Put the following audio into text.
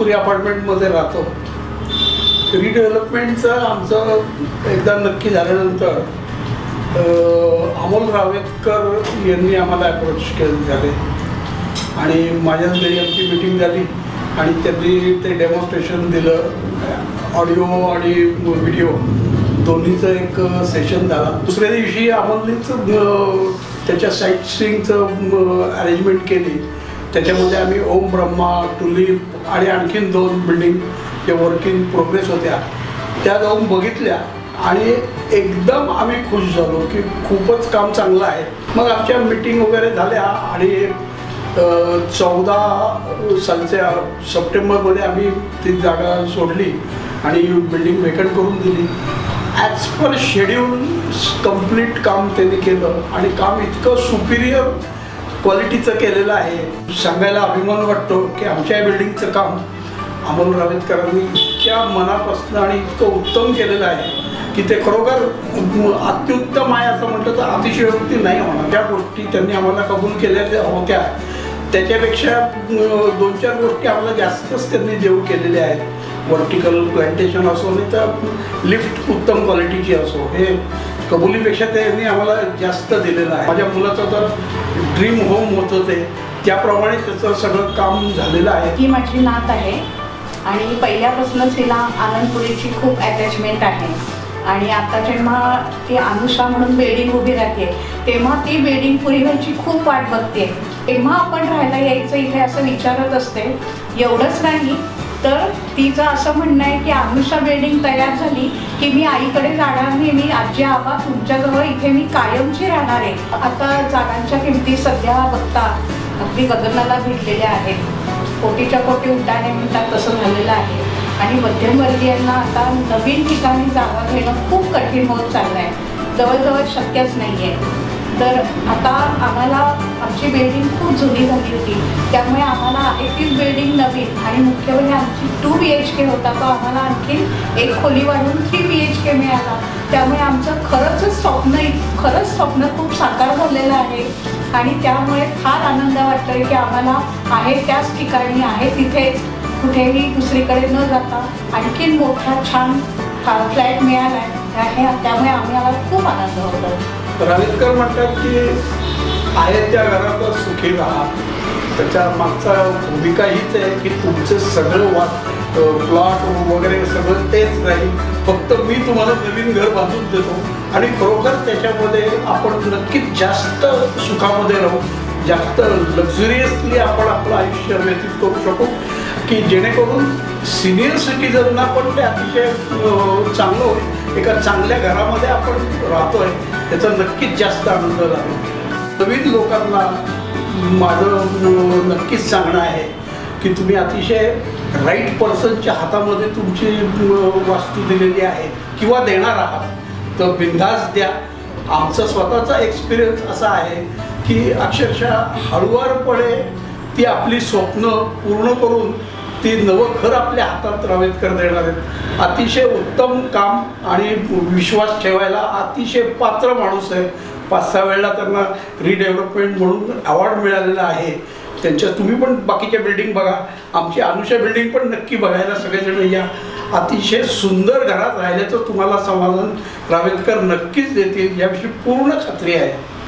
दुसरी अपार्टमेंटमध्ये राहतो. रिडेव्हलपमेंटचं आमचं एकदा नक्की झाल्यानंतर अमोल रावेतकर यांनी आम्हाला अप्रोच झाले आणि माझ्याच घरी आमची मीटिंग झाली आणि त्यांनी ते डेमॉन्स्ट्रेशन दिलं. ऑडिओ आणि व्हिडिओ दोन्हीचं एक सेशन झाला. दुसऱ्या दिवशी अमोलनीच त्याच्या साईट सीइंगचं अरेंजमेंट केली. त्याच्यामध्ये आम्ही ओम ब्रह्मा, टुलिप आणि आणखीन 2 बिल्डिंग जे वर्क इन प्रोग्रेस होत्या त्या जाऊन बघितल्या आणि एकदम आम्ही खुश झालो की खूपच काम चांगलं आहे. मग आमच्या मीटिंग वगैरे झाल्या आणि 14 सालच्या सप्टेंबरमध्ये आम्ही ती जागा सोडली आणि बिल्डिंग वेकंट करून दिली. ॲज पर शेड्यूल कंप्लीट काम त्यांनी केलं आणि काम इतकं सुपिरियर क्वालिटीचं केलेलं आहे. सांगायला अभिमान वाटतो की आमच्या बिल्डिंगचं काम अमोल रावेतकरांनी इतक्या मनापासून आणि इतकं उत्तम केलेलं आहे की ते खरोखर अत्युत्तम आहे असं म्हटलं तर अतिशयोक्ती नाही होणार. ज्या गोष्टी त्यांनी आम्हाला कबूल केल्या होत्या त्याच्यापेक्षा 2-4 गोष्टी आम्हाला जास्तच त्यांनी देऊ केलेल्या आहेत. वर्टिकल प्लांटेशन असो नाही तर लिफ्ट उत्तम क्वालिटीची असो, हे कबुलीपेक्षा त्यांनी आम्हाला जास्त दिलेलं आहे. माझ्या मुलाचं तर ड्रीम होम होतं ते त्याप्रमाणे त्याचं सगळं काम झालेलं आहे. ही माझी नात आहे आणि पहिल्यापासूनच तिला आनंदपुरीची खूप अटॅचमेंट आहे आणि आता जेव्हा ती अनुषा म्हणून बिल्डिंग उभी राहते तेव्हा ती बिल्डिंग पुरी व्हायची खूप वाट बघते. तेव्हा आपण राहायला यायचं इथे असं विचारत असते. एवढंच नाही तर तिचं असं म्हणणं आहे की अनुषा बिल्डिंग तयार झाली की मी आईकडे जाणार नाही, मी आजी आबा तुमच्याजवळ इथे मी कायमची राहणार आहे. आता जागांच्या किमती सध्या बघता अगदी गगनाला भिडलेल्या आहेत. कोटीच्या कोटी उड्डाणे म्हणतात तसं झालेलं आहे आणि मध्यमवर्गीयांना आता नवीन ठिकाणी जागा घेणं खूप कठीण होत चाललं आहे. जवळजवळ शक्यच नाही आहे. तर आता आम्हाला आमची बिल्डिंग खूप जुनी झाली होती त्यामुळे आम्हाला आहे तीच बिल्डिंग नवीन आणि मुख्य म्हणजे आमची 2 BHK होता तो आम्हाला आणखी 1 खोली वाढून 3 BHK मिळाला. त्यामुळे आमचं खरंच स्वप्न खूप साकार झालेलं आहे आणि त्यामुळे फार आनंद वाटतोय की आम्हाला आहे त्याच ठिकाणी आहे तिथेच कुठेही दुसरीकडे न जाता आणखीन मोठा छान फ्लॅट मिळाला आहे. त्यामुळे आम्हाला खूप आनंद होतो. रावेतकर म्हणतात की आहे त्या घरातच सुखी राहा. त्याच्या मागचा भूमिका हीच आहे की तुमचं सगळं प्लॉट वगैरे सगळं तेच राहील, फक्त मी तुम्हाला नवीन घर बांधून देतो आणि खरोखर त्याच्यामध्ये आपण नक्कीच जास्त सुखामध्ये राहू, जास्त लक्झरियसली आपण आपलं आयुष्य व्यतीत करू शकू की जेणेकरून सिनियर सिटीजनना पण ते अतिशय चांगलं होईल. एका चांगल्या घरामध्ये आपण राहतोय त्याचा नक्कीच जास्त आनंद लागेल. नवीन लोकांना माझं नक्कीच सांगणं आहे की तुम्ही अतिशय राईट पर्सनच्या हातामध्ये तुमची वास्तू दिलेली आहे किंवा देणार आहात तर बिनधास्त द्या. आमचा स्वतःचा एक्सपिरियन्स असा आहे की अक्षरशः हळूवारपणे ती आपली स्वप्न पूर्ण करून ती नवं घर आपल्या हातात रावेतकर देणार आहेत. अतिशय उत्तम काम आणि विश्वास ठेवायला अतिशय पात्र माणूस आहे. 5-6 वेळेला त्यांना रिडेव्हलपमेंट म्हणून अवॉर्ड मिळालेला आहे. त्यांच्या तुम्ही पण बाकीच्या बिल्डिंग बघा, आमची अनुषा बिल्डिंग पण नक्की बघायला सगळेजण या. अतिशय सुंदर घरात राहिल्याचं तुम्हाला समाधान रावेतकर नक्कीच देतील याविषयी पूर्ण खात्री आहे.